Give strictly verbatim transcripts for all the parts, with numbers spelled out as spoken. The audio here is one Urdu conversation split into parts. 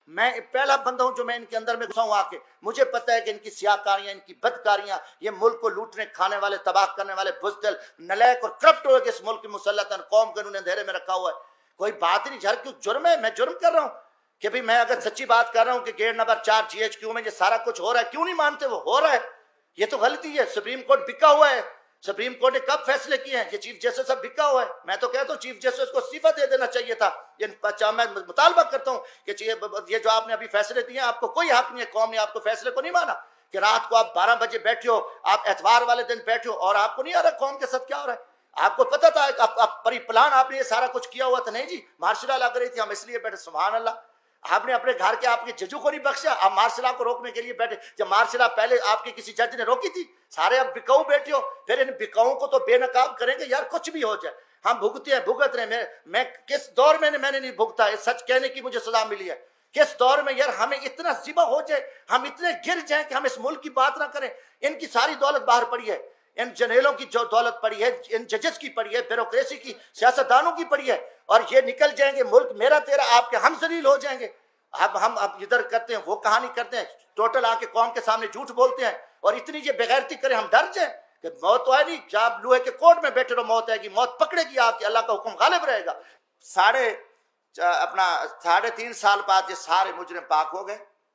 میں پہلا بندہ ہوں جو میں ان کے اندر میں گھسا ہوں آ کے. مجھے پتہ ہے کہ ان کی سیاہ کاریاں، ان کی بدکاریاں، یہ ملک کو لوٹنے کھانے والے، تباہ کرنے والے بزدل نلیک اور کرپٹ ہوئے کہ اس ملک کی مسلطن قوم کو انہوں نے اندھیرے میں رکھا ہوا ہے. کوئی بات نہیں، جھر کیوں جرم ہے؟ میں جرم کر رہا ہوں کہ بھئی میں اگر سچی بات کر رہا ہوں کہ گیٹ نمبر چار جی ایچ کیو میں یہ سارا کچھ ہو رہا ہے، کیوں نہیں مانتے؟ وہ ہو رہا ہے، یہ تو غلطی ہے. سپریم کورٹ بکا ہوا ہے. سپریم کورٹ نے کب فیصلے کیے ہیں؟ یہ چیف جسٹس سب بکا ہوا ہے. میں تو کہتا ہوں چیف جسٹس کو استعفیٰ دے دینا چاہیے تھا. میں مطالبہ کرتا ہوں کہ یہ جو آپ نے ابھی فیصلے دیے ہیں، آپ کو کوئی حق نہیں ہے، قوم نے آپ کو فیصلے کو نہیں مانا کہ رات کو آپ بارہ بجے بیٹھے ہو، آپ اتوار والے دن بیٹھے ہو اور آپ کو نہیں آ رہا قوم کے ساتھ کیا ہو رہا ہے. آپ کو پتہ تھا کہ آپ پری پلان آپ نے یہ سارا کچھ کیا ہوا تھا؟ نہیں جی، مارشل لا لگ رہی تھی، ہم اس لیے بیٹھے. سبحان اللہ، آپ نے اپنے گھر کے آپ کے ججو کو نہیں بخشا، آپ مارشل لا کو روکنے کے لیے بیٹھے. جب مارشل لا پہلے آپ کے کسی جج نے روکی تھی، سارے اب بکاؤ بیٹھے ہو. پھر ان بکاؤں کو تو بے نقاب کریں گے یار، کچھ بھی ہو جائے. ہم بھگتے ہیں بھگت رہے. میں میں کس دور میں نے میں نے نہیں بھگتا ہے، سچ کہنے کی مجھے سزا ملی ہے. کس دور میں یار ہمیں اتنا ذبح ہو جائے، ہم اتنے گر جائیں کہ ہم اس ملک کی بات نہ کریں. ان کی ساری دولت باہر پڑی ہے، ان جنرلوں کی جو دولت پڑی ہے، ان ججز کی پڑی ہے، بیوروکریسی کی، سیاستدانوں کی پڑی ہے، اور یہ نکل جائیں گے ملک میرا تیرا، آپ کے ہم ذلیل ہو جائیں گے. اب ہم اب ادھر کرتے ہیں، وہ کہانی کرتے ہیں، ٹوٹل آ کے قوم کے سامنے جھوٹ بولتے ہیں اور اتنی یہ بغیرتی کریں ہم ڈر جائیں کہ موت تو ہے نہیں. جب آپ لوہے کے کوٹ میں بیٹھے رہو، موت آئے گی، موت پکڑے گی آپ کی، اللہ کا حکم غالب رہے گا. ساڑھے اپنا ساڑھے تین سال بعد یہ سارے مجرم پاک ہو گئے،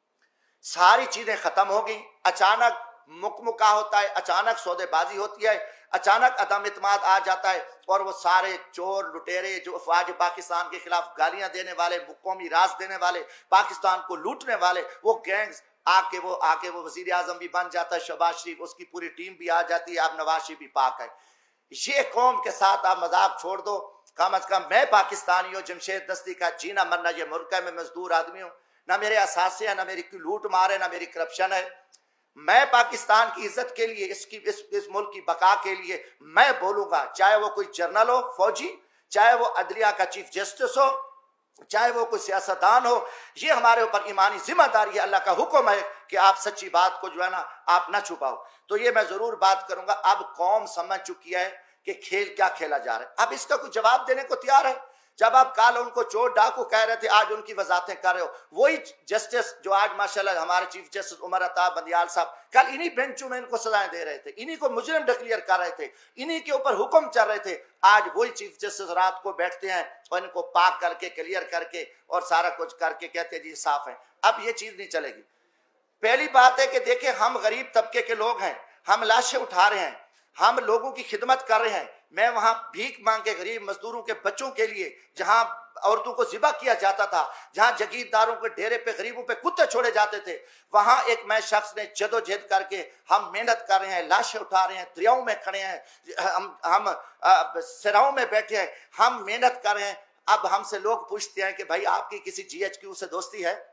ساری چیزیں ختم ہو گئی. اچانک مکمکا ہوتا ہے، اچانک سودے بازی ہوتی ہے، اچانک عدم اعتماد آ جاتا ہے، اور وہ سارے چور لٹیرے جو افواج پاکستان کے خلاف گالیاں دینے والے، قومی راز دینے والے، پاکستان کو لوٹنے والے، وہ گینگز آ کے وہ آ کے وہ وزیر اعظم بھی بن جاتا ہے شہباز شریف، اس کی پوری ٹیم بھی آ جاتی ہے، اب نواز شریف بھی پاک ہے. یہ قوم کے ساتھ آپ مذاق چھوڑ دو. کم از کم میں پاکستانی ہوں، جمشید دستی کا جینا مرنا یہ ملک ہے، میں مزدور آدمی ہوں، نہ میرے اثاثے ہیں، نہ میری کوئی لوٹ مار ہے، نہ میری کرپشن ہے. میں پاکستان کی عزت کے لیے، اس کی اس, اس ملک کی بقا کے لیے میں بولوں گا، چاہے وہ کوئی جرنل ہو، فوجی، چاہے وہ عدلیہ کا چیف جسٹس ہو، چاہے وہ کوئی سیاستدان ہو. یہ ہمارے اوپر ایمانی ذمہ داری ہے، اللہ کا حکم ہے کہ آپ سچی بات کو جو ہے نا آپ نہ چھپاؤ. تو یہ میں ضرور بات کروں گا. اب قوم سمجھ چکی ہے کہ کھیل کیا کھیلا جا رہا ہے، اب اس کا کوئی جواب دینے کو تیار ہے. جب آپ کال ان کو چور ڈاکو کہہ رہے تھے، آج ان کی وضاحتیں کر رہے ہو. وہی جسٹس جو آج ماشاءاللہ ہمارے چیف جسٹس عمر عطا بندیال صاحب کل انہی بینچوں میں ان کو سزائیں دے رہے تھے، انہی کو مجرم ڈکلیئر کر رہے تھے، انہی کے اوپر حکم چل رہے تھے. آج وہی چیف جسٹس رات کو بیٹھتے ہیں اور ان کو پاک کر کے کلیئر کر کے اور سارا کچھ کر کے کہتے ہیں جی صاف ہیں. اب یہ چیز نہیں چلے گی. پہلی بات ہے کہ دیکھیں ہم غریب طبقے کے لوگ ہیں، ہم لاشیں اٹھا رہے ہیں، ہم لوگوں کی خدمت کر رہے ہیں. میں وہاں بھیک مانگ کے غریب مزدوروں کے بچوں کے لیے، جہاں عورتوں کو ذبح کیا جاتا تھا، جہاں جگیرداروں کے ڈیرے پہ غریبوں پہ کتے چھوڑے جاتے تھے، وہاں ایک میں شخص نے جدوجہد کر کے ہم محنت کر رہے ہیں، لاشیں اٹھا رہے ہیں، دریاؤں میں کھڑے ہیں، ہم ہم سراؤں میں بیٹھے ہیں، ہم محنت کر رہے ہیں. اب ہم سے لوگ پوچھتے ہیں کہ بھائی آپ کی کسی جی ایچ کیو سے دوستی ہے؟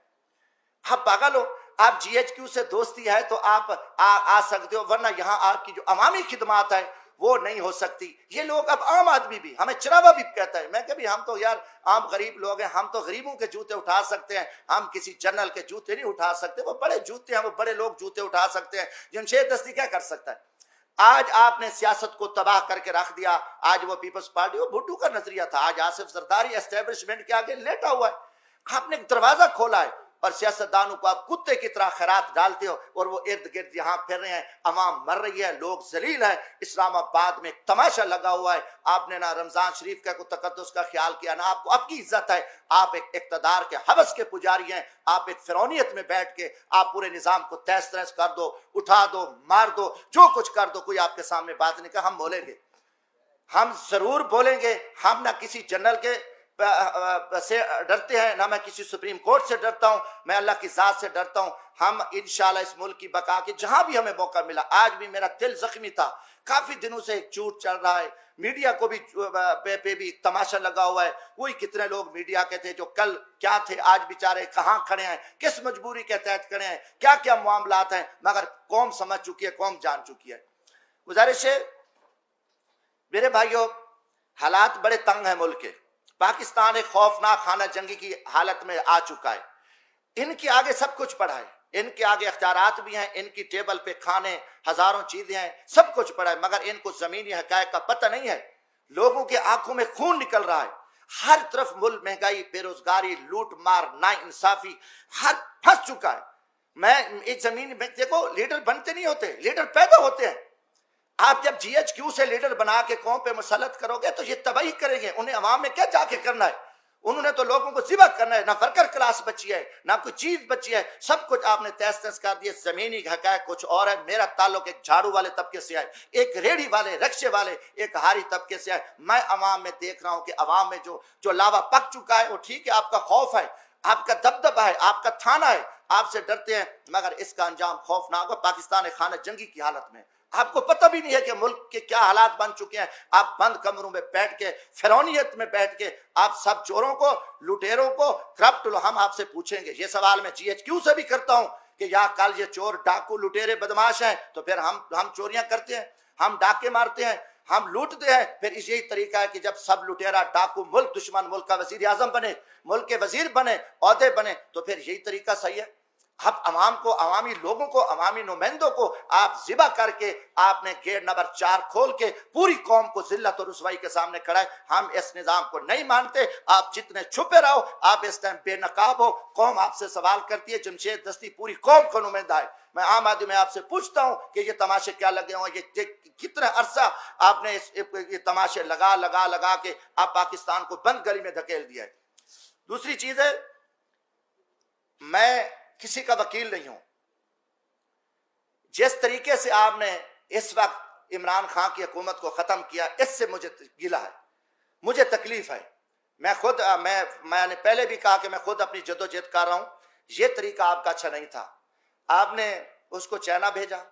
آپ پاگل ہو؟ آپ جی ایچ کیو سے دوستی ہے تو آپ آ, آ سکتے ہو، ورنہ یہاں آپ کی جو عوامی خدمات ہے وہ نہیں ہو سکتی. یہ لوگ اب عام آدمی بھی ہمیں چراوا بھی کہتا ہے. میں کہ بھی ہم تو یار عام غریب لوگ ہیں، ہم تو غریبوں کے جوتے اٹھا سکتے ہیں، ہم کسی جنرل کے جوتے نہیں اٹھا سکتے. وہ بڑے جوتے ہیں، وہ بڑے لوگ جوتے اٹھا سکتے ہیں. جمشید دستی کیا کر سکتا ہے؟ آج آپ نے سیاست کو تباہ کر کے رکھ دیا. آج وہ پیپلز پارٹی، وہ بھٹو کا نظریہ تھا، آج آصف زرداری اسٹیبلشمنٹ کے آگے لیٹا ہوا ہے. آپ نے دروازہ کھولا ہے اور سیاستدانوں کو آپ کتے کی طرح خیرات ڈالتے ہو اور وہ ارد گرد یہاں پھر رہے ہیں. عوام مر رہی ہے، لوگ ذلیل ہیں. اسلام آباد میں ایک تماشا لگا ہوا ہے. آپ نے نہ رمضان شریف کا کوئی تقدس کا خیال کیا، نہ آپ کو آپ کی عزت ہے. آپ ایک اقتدار کے ہوس کے پجاری ہیں. آپ ایک فرعونیت میں بیٹھ کے آپ پورے نظام کو تہس تہس کر دو، اٹھا دو، مار دو، جو کچھ کر دو. کوئی آپ کے سامنے بات نہیں کہا. ہم بولیں گے، ہم ضرور بولیں گے. ہم نہ کسی جنرل کے سے ڈرتے ہیں، نہ میں کسی سپریم کورٹ سے ڈرتا ہوں، میں اللہ کی ذات سے ڈرتا ہوں. ہم انشاءاللہ اس ملک کی بقا کے جہاں بھی ہمیں موقع ملا، آج بھی میرا دل زخمی تھا. کافی دنوں سے ایک جھوٹ چل رہا ہے، میڈیا کو بھی پہ, پہ بھی تماشا لگا ہوا ہے. وہی کتنے لوگ میڈیا کے تھے جو کل کیا تھے، آج بیچارے کہاں کھڑے ہیں، کس مجبوری کے تحت کھڑے ہیں، کیا کیا معاملات ہیں. مگر قوم سمجھ چکی ہے، قوم جان چکی ہے. گزارش ہے میرے بھائیوں، حالات بڑے تنگ ہیں ملک کے. پاکستان ایک خوفناک خانہ جنگی کی حالت میں آ چکا ہے. ان کے آگے سب کچھ پڑا ہے، ان کے آگے اختیارات بھی ہیں، ان کی ٹیبل پہ کھانے ہزاروں چیزیں ہیں، سب کچھ پڑا ہے، مگر ان کو زمینی حقائق کا پتہ نہیں ہے. لوگوں کے آنکھوں میں خون نکل رہا ہے. ہر طرف ملک محنگائی، بے روزگاری، لوٹ مار، نا انصافی، ہر پھنس چکا ہے۔ میں ایک زمین میں دیکھو، لیڈر بنتے نہیں ہوتے، لیڈر پیدا ہوتے ہیں۔ آپ جب جی ایچ کیو سے لیڈر بنا کے قوم پہ مسلط کرو گے تو یہ تباہی کریں گے۔ انہیں عوام میں کیا جا کے کرنا ہے؟ انہوں نے تو لوگوں کو ذبح کرنا ہے۔ نہ ورکر کلاس بچی ہے، نہ کوئی چیز بچی ہے، سب کچھ آپ نے تیس تیس کر دیا۔ زمینی حقائق کچھ اور ہے۔ میرا تعلق ایک جھاڑو والے طبقے سے ہے، ایک ریڑھی والے، رکشے والے، ایک ہاری طبقے سے ہے۔ میں عوام میں دیکھ رہا ہوں کہ عوام میں جو جو لاوا پک چکا ہے، وہ ٹھیک ہے، آپ کا خوف ہے، آپ کا دبدبہ ہے، آپ کا تھانہ ہے، آپ سے ڈرتے ہیں، مگر اس کا انجام خوفناک ہوگا۔ پاکستان ایک خانہ جنگی کی حالت میں، آپ کو پتہ بھی نہیں ہے کہ ملک کے کیا حالات بن چکے ہیں۔ آپ بند کمروں میں بیٹھ کے، فرعونیت میں بیٹھ کے، آپ سب چوروں کو، لٹیروں کو، کرپٹ، ہم آپ سے پوچھیں گے۔ یہ سوال میں جی ایچ کیو سے بھی کرتا ہوں کہ یا کل یہ چور، ڈاکو، لٹیرے، بدماش ہیں تو پھر ہم ہم چوریاں کرتے ہیں، ہم ڈاکے مارتے ہیں، ہم لوٹتے ہیں، پھر یہی طریقہ ہے کہ جب سب لٹیرا، ڈاکو، ملک دشمن، ملک کا وزیر اعظم بنے، ملک کے وزیر بنے، عہدے بنے، تو پھر یہی طریقہ صحیح ہے؟ اب عوام کو، عوامی لوگوں کو، عوامی نمائندوں کو آپ ذبح کر کے آپ نے گیٹ نمبر چار کھول کے پوری قوم کو ذلت اور رسوائی کے سامنے کھڑا ہے۔ ہم اس نظام کو نہیں مانتے۔ آپ جتنے چھپے رہو، آپ اس ٹائم بے نقاب ہو، قوم آپ سے سوال کرتی ہے۔ جمشید دستی پوری قوم کا نمائندہ ہے۔ میں عام آدمی میں آپ سے پوچھتا ہوں کہ یہ تماشے کیا لگے ہوں، یہ کتنا عرصہ آپ نے یہ تماشے لگا لگا لگا کے آپ پاکستان کو بند گلی میں دھکیل دیا ہے۔ دوسری چیز ہے، میں کسی کا وکیل نہیں ہوں۔ جس طریقے سے آپ نے اس وقت عمران خان کی حکومت کو ختم کیا، اس سے مجھے گلہ ہے، مجھے تکلیف ہے۔ میں خود میں میں نے پہلے بھی کہا کہ میں خود اپنی جدوجہد کر رہا ہوں۔ یہ طریقہ آپ کا اچھا نہیں تھا۔ آپ نے اس کو چائنا بھیجا،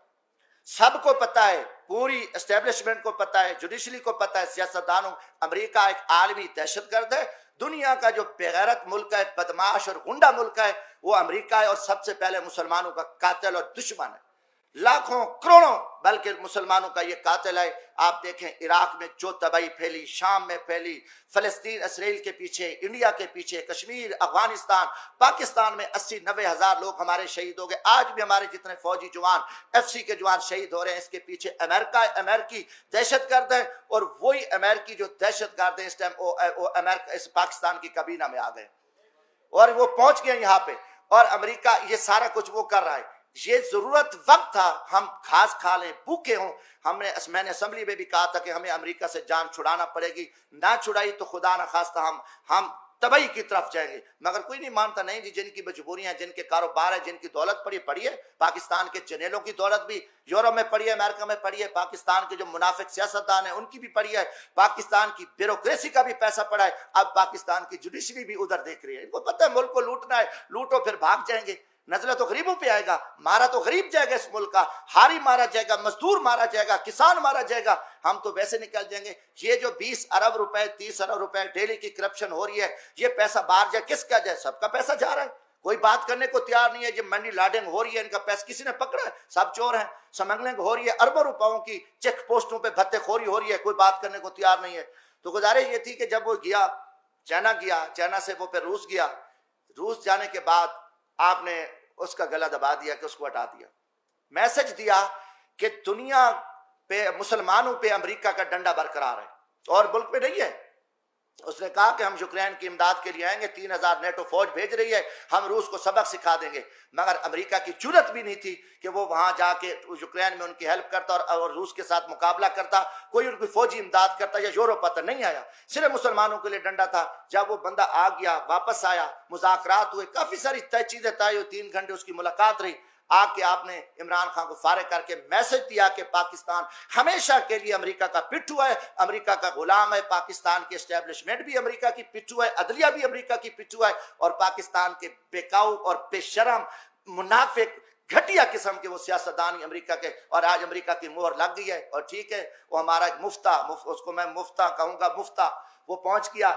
سب کو پتا ہے، پوری اسٹیبلشمنٹ کو پتا ہے، جوڈیشری کو پتا ہے، سیاستدانوں، امریکہ ایک عالمی دہشت گرد ہے۔ دنیا کا جو بغیرت ملک ہے، بدماش اور غنڈہ ملک ہے، وہ امریکہ ہے، اور سب سے پہلے مسلمانوں کا قاتل اور دشمن ہے۔ لاکھوں کروڑوں بلکہ مسلمانوں کا یہ قاتل ہے۔ آپ دیکھیں عراق میں جو تباہی پھیلی، شام میں پھیلی، فلسطین اسرائیل کے پیچھے، انڈیا کے پیچھے، کشمیر، افغانستان، پاکستان میں اسی نوے ہزار لوگ ہمارے شہید ہو گئے۔ آج بھی ہمارے جتنے فوجی جوان، ایف سی کے جوان شہید ہو رہے ہیں۔ اس کے پیچھے امریکہ، امریکی دہشت گرد ہے، اور وہی امریکی جو دہشت گرد ہیں اس ٹائم وہ امریکہ اس پاکستان کی کابینہ میں آ گئے، اور وہ پہنچ گئے یہاں پہ، اور امریکہ یہ سارا کچھ وہ کر رہا ہے۔ یہ ضرورت وقت تھا ہم گھاس کھا لیں، بھوکے ہوں۔ ہم نے میں نے اسمبلی میں بھی کہا تھا کہ ہمیں امریکہ سے جان چھڑانا پڑے گی، نہ چھڑائی تو خدا نہ خواستہ ہم ہم تباہی کی طرف جائیں گے، مگر کوئی نہیں مانتا۔ نہیں جی، جن کی مجبوریاں، جن کے کاروبار ہے، جن کی دولت پڑی پڑی ہے، پاکستان کے جنیلوں کی دولت بھی یورپ میں پڑی ہے، امریکہ میں پڑی ہے، پاکستان کے جو منافق سیاستدان ہیں ان کی بھی پڑی ہے، پاکستان کی بیوروکریسی کا بھی پیسہ پڑا ہے۔ اب پاکستان کی جوڈیشری بھی ادھر دیکھ رہی ہے، ان کو پتہ ہے ملک کو لوٹنا ہے، لوٹو پھر بھاگ جائیں گے۔ نزلہ تو غریبوں پہ آئے گا، مارا تو غریب جائے گا، اس ملک کا ہاری مارا جائے گا، مزدور مارا جائے گا، کسان مارا جائے گا، ہم تو ویسے نکل جائیں گے۔ یہ جو بیس ارب روپے، تیس ارب روپے ڈیلی کی کرپشن ہو رہی ہے، یہ پیسہ باہر جائے، کس کا جائے؟ سب کا پیسہ جا رہا ہے، کوئی بات کرنے کو تیار نہیں ہے۔ یہ منی لانڈرنگ ہو رہی ہے، ان کا پیسہ کسی نے پکڑا ہے؟ سب چور ہیں۔ سمگلنگ ہو رہی ہے، اربوں روپوں کی چیک پوسٹوں پہ بھتے خوری ہو رہی ہے، کوئی بات کرنے کو تیار نہیں ہے۔ تو گزارش یہ تھی کہ جب وہ گیا چائنا، گیا چائنا سے وہ پھر روس گیا، روس جانے کے بعد آپ نے اس کا گلا دبا دیا کہ اس کو ہٹا دیا، میسج دیا کہ دنیا پہ، مسلمانوں پہ امریکہ کا ڈنڈا برقرار ہے اور ملک پہ نہیں ہے۔ اس نے کہا کہ ہم یوکرین کی امداد کے لیے آئیں گے، تین ہزار نیٹو فوج بھیج رہی ہے، ہم روس کو سبق سکھا دیں گے، مگر امریکہ کی جرت بھی نہیں تھی کہ وہ وہاں جا کے یوکرین میں ان کی ہیلپ کرتا اور روس کے ساتھ مقابلہ کرتا، کوئی ان کی فوجی امداد کرتا، یا یورپ آتا، نہیں آیا، صرف مسلمانوں کے لیے ڈنڈا تھا۔ جب وہ بندہ آ گیا، واپس آیا، مذاکرات ہوئے، کافی ساری طے چیزیں طے ہوئی، تین گھنٹے اس کی ملاقات رہی، آ کے آپ نے عمران خان کو فارغ کر کے میسج دیا کہ پاکستان ہمیشہ کے لیے امریکہ کا پٹھو ہے، امریکہ کا غلام ہے، پاکستان کی اسٹیبلشمنٹ بھی امریکہ کی پٹھو ہے، عدلیہ بھی امریکہ کی پٹھو ہے، اور پاکستان کے بیکاؤ اور بے شرم منافق گھٹیا قسم کے وہ سیاستدان امریکہ کے، اور آج امریکہ کی مہر لگ گئی ہے۔ اور ٹھیک ہے، وہ ہمارا ایک مفتا، اس کو میں مفتا کہوں گا، مفتا، وہ پہنچ گیا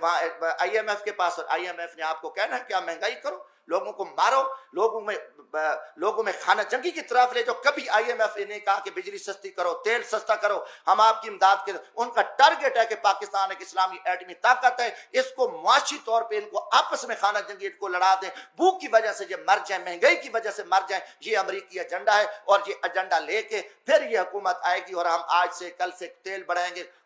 آئی ایم ایف کے پاس، اور آئی ایم ایف نے آپ کو کہنا ہے کہ آپ مہنگائی کرو، لوگوں کو مارو، لوگوں میں لوگوں میں خانہ جنگی کی طرف لے جاؤ۔ کبھی آئی ایم ایف نے کہا کہ بجلی سستی کرو، تیل سستا کرو، ہم آپ کی امداد کے، ان کا ٹارگٹ ہے کہ پاکستان ایک اسلامی ایٹمی طاقت ہے، اس کو معاشی طور پہ ان کو آپس میں خانہ جنگی کو لڑا دیں، بھوک کی وجہ سے یہ مر جائیں، مہنگائی کی وجہ سے مر جائیں، یہ امریکی ایجنڈا ہے، اور یہ ایجنڈا لے کے پھر یہ حکومت آئے گی، اور ہم آج سے کل سے تیل بڑھائیں گے،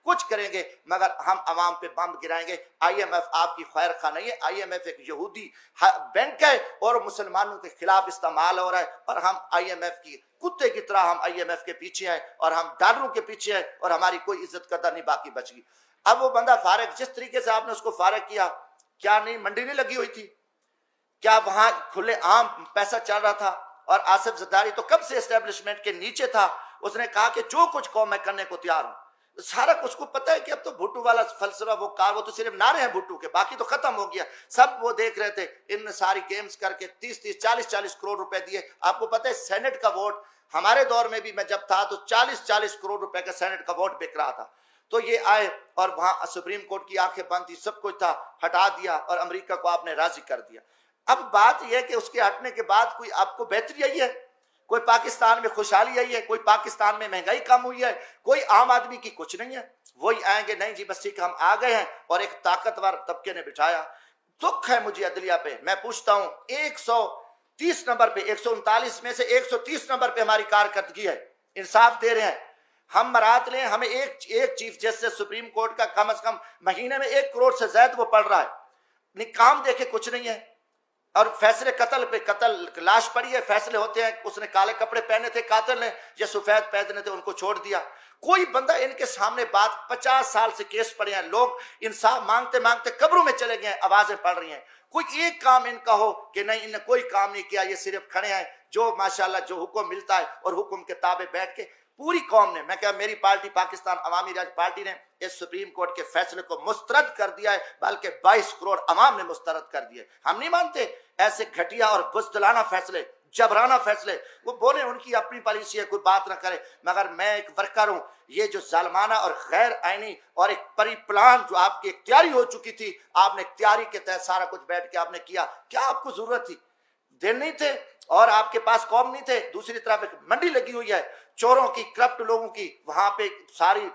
کچھ کریں گے مگر ہم عوام پہ بم گرائیں گے۔ آئی ایم ایف آپ کی خیر خواہ نہیں ہے، آئی ایم ایف ایک یہودی بینک ہے اور مسلمانوں کے خلاف استعمال ہو رہا ہے، اور ہم آئی ایم ایف کی کتے کی طرح ہم آئی ایم ایف کے پیچھے ہیں اور ہم ڈالروں کے پیچھے ہیں، اور ہماری کوئی عزت قدر نہیں باقی بچ گئی۔ اب وہ بندہ فارغ، جس طریقے سے آپ نے اس کو فارغ کیا، کیا نہیں منڈی نہیں لگی ہوئی تھی؟ کیا وہاں کھلے عام پیسہ چل رہا تھا؟ اور آصف زرداری تو کب سے اسٹیبلشمنٹ کے نیچے تھا، اس نے کہا کہ جو کچھ کہو میں کرنے کو تیار ہوں۔ سارا کچھ کو پتہ ہے کہ اب تو بھٹو والا فلسفہ وہ کار وہ تو صرف نعرے ہیں بھٹو کے، باقی تو ختم ہو گیا۔ سب وہ دیکھ رہے تھے، ان نے ساری گیمز کر کے تیس تیس چالیس چالیس کروڑ روپے دیے۔ آپ کو پتہ ہے سینٹ کا ووٹ ہمارے دور میں بھی میں جب تھا تو چالیس چالیس کروڑ روپے کا سینٹ کا ووٹ بک رہا تھا۔ تو یہ آئے اور وہاں سپریم کورٹ کی آنکھیں بند تھی، سب کچھ تھا، ہٹا دیا اور امریکہ کو آپ نے راضی کر دیا۔ اب بات یہ ہے کہ اس کے ہٹنے کے بعد کوئی آپ کو بہتری آئی ہے؟ کوئی پاکستان میں خوشحالی آئی ہے؟ کوئی پاکستان میں مہنگائی کم ہوئی ہے؟ کوئی عام آدمی کی کچھ نہیں ہے۔ وہی آئیں گے، نہیں جی بس ٹھیک ہم آ گئے ہیں، اور ایک طاقتور طبقے نے بٹھایا۔ دکھ ہے مجھے عدلیہ پہ، میں پوچھتا ہوں ایک سو تیس نمبر پہ، ایک سو انتالیس میں سے ایک سو تیس نمبر پہ ہماری کارکردگی ہے، انصاف دے رہے ہیں۔ ہم مرات لیں، ہمیں ایک ایک چیف جسٹس سپریم کورٹ کا کم از کم مہینے میں ایک کروڑ سے زائد وہ پڑ رہا ہے، کام دیکھے کچھ نہیں ہے۔ اور فیصلے قتل پہ قتل، لاش پڑی ہے، فیصلے ہوتے ہیں، اس نے کالے کپڑے پہنے تھے قاتل نے یا سفید پہنے تھے، ان کو چھوڑ دیا۔ کوئی بندہ ان کے سامنے بات، پچاس سال سے کیس پڑے ہیں، لوگ انصاف مانگتے مانگتے قبروں میں چلے گئے ہیں، آوازیں پڑ رہی ہیں، کوئی ایک کام ان کا ہو کہ نہیں ان نے کوئی کام نہیں کیا، یہ صرف کھڑے ہیں جو ماشاءاللہ جو حکم ملتا ہے اور حکم کے تابع بیٹھ کے۔ پوری قوم نے، میں کہا میری پارٹی پاکستان عوامی راج پارٹی نے اس سپریم کورٹ کے فیصلے کو مسترد کر دیا ہے، بلکہ بائیس کروڑ عوام نے مسترد کر دیے۔ ہم نہیں مانتے ایسے گھٹیا اور بزدلانہ فیصلے، جبرانہ فیصلے، وہ بولے ان کی اپنی پالیسی ہے، کوئی بات نہ کرے، مگر میں ایک ورکر ہوں۔ یہ جو ظالمانہ اور غیر آئینی اور ایک پری پلان جو آپ کی اختیاری ہو چکی تھی، آپ نے اختیاری کے تحت سارا کچھ بیٹھ کے آپ نے کیا، کیا آپ کو ضرورت تھی؟ دن نہیں تھے اور آپ کے پاس قوم نہیں تھے۔ دوسری طرف ایک منڈی لگی ہوئی ہے چوروں کی، کرپٹ لوگوں کی، وہاں پہ ساری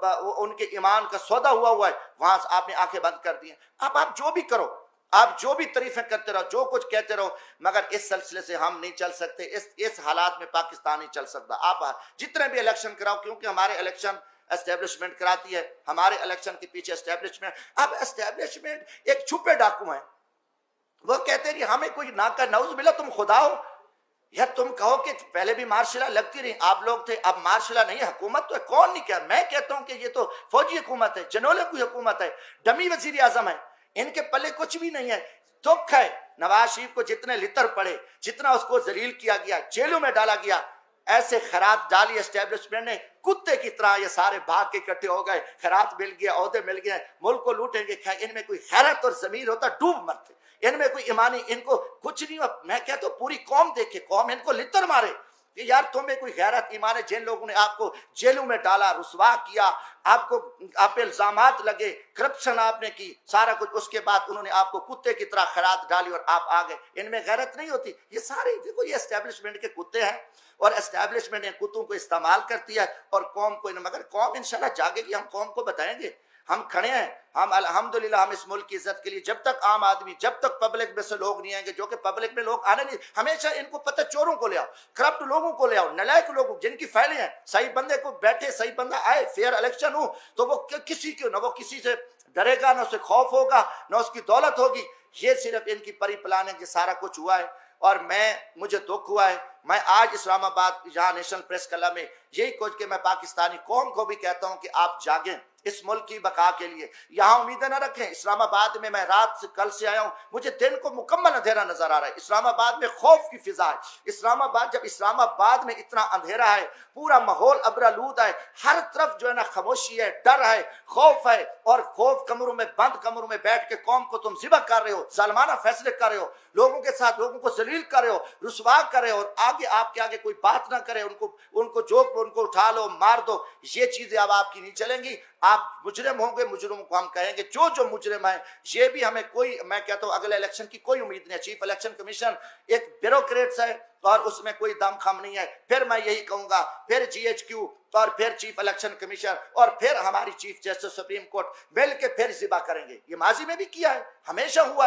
ان کے ایمان کا سودا ہوا ہوا ہے، وہاں سے آپ نے آنکھیں بند کر دی ہیں۔ اب آپ جو بھی کرو، آپ جو بھی تعریفیں کرتے رہو، جو کچھ کہتے رہو، مگر اس سلسلے سے ہم نہیں چل سکتے، اس اس حالات میں پاکستان نہیں چل سکتا۔ آپ جتنے بھی الیکشن کراؤ، کیونکہ ہمارے الیکشن اسٹیبلشمنٹ کراتی ہے، ہمارے الیکشن کے پیچھے اسٹیبلشمنٹ۔ اب اسٹیبلشمنٹ ایک چھپے ڈاکو ہیں، وہ کہتے ہیں ہمیں کوئی نہ کر، نعوذ باللہ تم خدا ہو یا تم کہو کہ پہلے بھی مارشلہ لگتی رہی، آپ لوگ تھے، اب مارشلہ نہیں ہے، حکومت تو ہے، کون نہیں کہا؟ میں کہتا ہوں کہ یہ تو فوجی حکومت ہے، جنولے کی حکومت ہے، ڈمی وزیر اعظم ہے، ان کے پلے کچھ بھی نہیں ہے۔ دکھ ہے نواز شریف کو جتنے لتر پڑے، جتنا اس کو ذلیل کیا گیا، جیلوں میں ڈالا گیا، ایسے خیرات ڈالی اسٹیبلشمنٹ نے، کتے کی طرح یہ سارے بھاگ کے اکٹھے ہو گئے، خیرات مل گیا، عہدے مل گئے، ملک کو لوٹیں گے۔ ان میں کوئی خیرت اور ضمیر ہوتا ڈوب مرتے، ان میں کوئی ایمانی، ان کو کچھ نہیں۔ میں کہتا ہوں پوری قوم دیکھے، قوم ان کو لتر مارے کہ یار تمہیں کوئی غیرت ایمان ہے؟ جن لوگوں نے آپ کو جیلوں میں ڈالا، رسوا کیا، آپ کو آپ پہ الزامات لگے، کرپشن آپ نے کی، سارا کچھ، اس کے بعد انہوں نے آپ کو کتے کی طرح خیرات ڈالی اور آپ آ گئے۔ ان میں غیرت نہیں ہوتی؟ یہ سارے دیکھو یہ اسٹیبلشمنٹ کے کتے ہیں، اور اسٹیبلشمنٹ ان کتوں کو استعمال کرتی ہے اور قوم کو، مگر قوم انشاءاللہ جاگے گی، ہم قوم کو بتائیں گے، ہم کھڑے ہیں، ہم الحمدللہ ہم اس ملک کی عزت کے لیے، جب تک عام آدمی، جب تک پبلک میں سے لوگ نہیں آئیں گے، جو کہ پبلک میں لوگ آنے نہیں، ہمیشہ ان کو پتہ چوروں کو لے آؤ، کرپٹ لوگوں کو لے آؤ، نالائق لوگوں جن کی فائلیں ہیں، صحیح بندے کو بیٹھے، صحیح بندہ آئے، فیئر الیکشن ہو تو وہ کسی کو نہ وہ کسی سے ڈرے گا، نہ اسے خوف ہوگا، نہ اس کی دولت ہوگی۔ یہ صرف ان کی پری پلاننگ، یہ سارا کچھ ہوا ہے۔ اور میں مجھے دکھ ہوا ہے، میں آج اسلام آباد یہاں نیشنل پریس کلب میں یہی کچھ کہ میں پاکستانی قوم کو بھی کہتا ہوں کہ آپ جاگیں اس ملک کی بقا کے لیے، یہاں امیدیں نہ رکھیں۔ اسلام آباد میں میں رات سے کل سے آیا ہوں، مجھے دن کو مکمل اندھیرا نظر آ رہا ہے۔ اسلام آباد میں خوف کی فضا ہے۔ اسلام آباد، جب اسلام آباد میں اتنا اندھیرا ہے، پورا ماحول ابرآلود ہے، ہر طرف جو ہے نا خاموشی ہے، ڈر ہے، خوف ہے، اور خوف کمروں میں بند کمروں میں بیٹھ کے قوم کو تم ذبح کر رہے ہو، ظالمانہ فیصلے کر رہے ہو، لوگوں کے ساتھ لوگوں کو ذلیل کر رہے ہو، رسوا کر رہے ہو، اور آگے آپ کے آگے کوئی بات نہ کرے، ان کو ان کو جوک ان کو اٹھا لو، مار دو۔ یہ چیزیں اب آپ کی نہیں چلیں گی۔ آپ مجرم ہوں گے، مجرموں کو ہم کہیں گے جو جو مجرم ہیں، یہ بھی ہمیں کوئی، میں کہتا ہوں اگلے الیکشن کی کوئی امید نہیں ہے۔ چیف الیکشن کمیشن ایک بیوروکریٹس ہے اور اس میں کوئی دم خم نہیں ہے۔ پھر میں یہی کہوں گا، پھر جی ایچ کیو اور پھر چیف الیکشن کمیشن اور پھر ہماری چیف جسٹس سپریم کورٹ مل کے پھر ذبح کریں گے۔ یہ ماضی میں بھی کیا ہے، ہمیشہ ہوا ہے،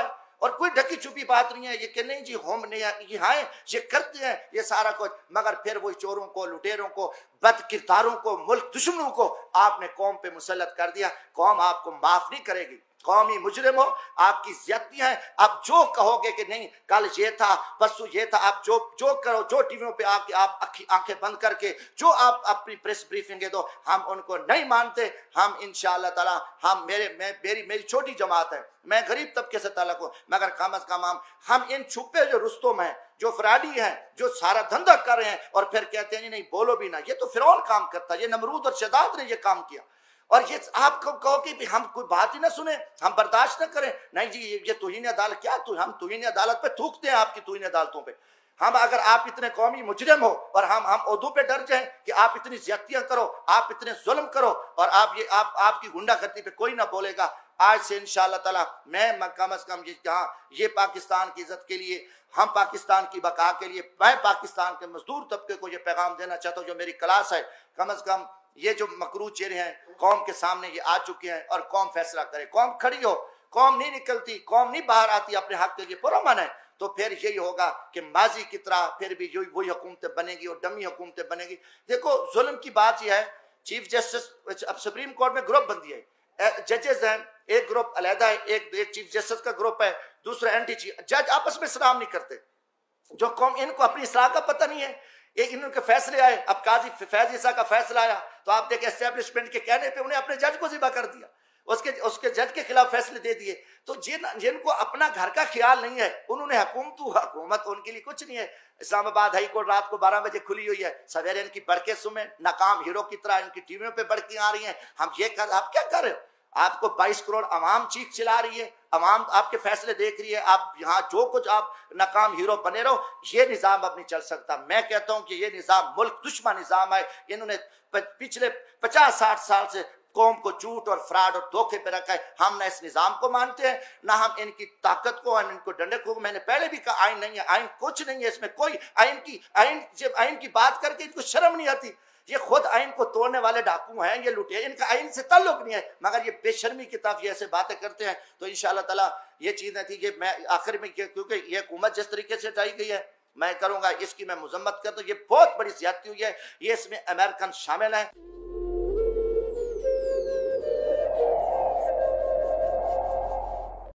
اور کوئی ڈھکی چھپی بات نہیں ہے یہ کہ نہیں جی ہم نہیں یہ ہاں یہ کرتے ہیں یہ سارا کچھ، مگر پھر وہی چوروں کو، لٹیروں کو، بد کرداروں کو، ملک دشمنوں کو آپ نے قوم پہ مسلط کر دیا۔ قوم آپ کو معاف نہیں کرے گی، قومی مجرم ہو، آپ کی زیادتیاں ہیں، آپ جو کہو گے کہ نہیں کل یہ تھا پرسوں یہ تھا، آپ جو جو کرو، جو ٹی ویوں پہ آ کے آپ آنکھیں بند کر کے جو آپ اپنی پریس بریفنگیں دو، ہم ان کو نہیں مانتے۔ ہم انشاءاللہ تعالی ہم میرے میں میری میری چھوٹی جماعت ہے، میں غریب طبقے سے تعلق ہوں، مگر کم از کم ہم ہم ان چھپے جو رستم ہیں، جو فراڈی ہیں، جو سارا دھندا کر رہے ہیں اور پھر کہتے ہیں نہیں بولو بھی نہ، یہ تو فرعون کام کرتا ہے، یہ نمرود اور شداد نے یہ کام کیا، اور یہ آپ کو کہو کہ بھی ہم کوئی بات ہی نہ سنیں، ہم برداشت نہ کریں، نہیں جی یہ توہین عدالت کیا، تو ہم توہین عدالت پہ تھوکتے ہیں، آپ کی توہین عدالتوں پہ۔ ہم اگر آپ اتنے قومی مجرم ہو اور ہم ہم عہدوں پہ ڈر جائیں کہ آپ اتنی زیادتیاں کرو، آپ اتنے ظلم کرو، اور آپ یہ آپ آپ کی غنڈہ گردی پہ کوئی نہ بولے گا، آج سے انشاءاللہ تعالی میں کم از کم یہ کہاں یہ پاکستان کی عزت کے لیے، ہم پاکستان کی بقا کے لیے، میں پاکستان کے مزدور طبقے کو یہ پیغام دینا چاہتا ہوں جو میری کلاس ہے، کم از کم یہ جو مکروہ چہرے ہیں قوم کے سامنے یہ آ چکے ہیں، اور قوم فیصلہ کرے، قوم کھڑی ہو، قوم نہیں نکلتی، قوم نہیں باہر آتی اپنے حق کے لیے پرامن ہے، تو پھر یہی ہوگا کہ ماضی کی طرح پھر بھی وہی حکومتیں بنے گی اور ڈمی حکومتیں بنے گی۔ دیکھو ظلم کی بات یہ ہے، چیف جسٹس اب سپریم کورٹ میں گروپ بندی ہے، ججز ہیں، ایک گروپ علیحدہ ہے، ایک ایک چیف جسٹس کا گروپ ہے، دوسرا اینٹی چیف، جج آپس میں سلام نہیں کرتے، جو قوم ان کو اپنی اصلاح کا پتہ نہیں ہے، ایک انہوں کے فیصلے آئے، اب قاضی فیض عیسیٰ کا فیصلہ آیا تو آپ دیکھیں اسٹیبلشمنٹ کے کہنے پہ انہیں اپنے جج کو ذبح کر دیا، اس کے اس کے جج کے خلاف فیصلے دے دیے، تو جن جن کو اپنا گھر کا خیال نہیں ہے انہوں نے حکومت حکومت ان کے لیے کچھ نہیں ہے۔ اسلام آباد ہائی کورٹ رات کو بارہ بجے کھلی ہوئی ہے، سویرے ان کی بڑکیں سمیں ناکام ہیرو کی طرح ان کی ٹی ویوں پہ بڑکیں آ رہی ہیں، ہم یہ کر آپ کیا کر رہے ہو؟ آپ کو بائیس کروڑ عوام چیخ چلا رہی ہے، عوام آپ کے فیصلے دیکھ رہی ہے، آپ یہاں جو کچھ آپ ناکام ہیرو بنے رہو، یہ نظام اب نہیں چل سکتا۔ میں کہتا ہوں کہ یہ نظام ملک دشمن نظام ہے، انہوں نے پچھلے پچاس ساٹھ سال سے قوم کو جھوٹ اور فراڈ اور دھوکے پہ رکھا ہے، ہم نہ اس نظام کو مانتے ہیں، نہ ہم ان کی طاقت کو، ہم ان کو ڈنڈے کو، میں نے پہلے بھی کہا آئین نہیں ہے، آئین کچھ نہیں ہے، اس میں کوئی آئین کی آئین جب آئین کی بات کر کے ان کو شرم نہیں آتی، یہ خود آئین کو توڑنے والے ڈاکو ہیں، یہ لٹے، ان کا آئین سے تعلق نہیں ہے، مگر یہ بے شرمی کی طرف یہ ایسے باتیں کرتے ہیں۔ تو انشاءاللہ تعالیٰ یہ چیزیں تھی، یہ میں آخر میں کیونکہ یہ حکومت جس طریقے سے چلائی گئی ہے میں کروں گا، اس کی میں مذمت کرتا ہوں، یہ بہت بڑی زیادتی ہوئی ہے، یہ اس میں امریکن شامل ہیں۔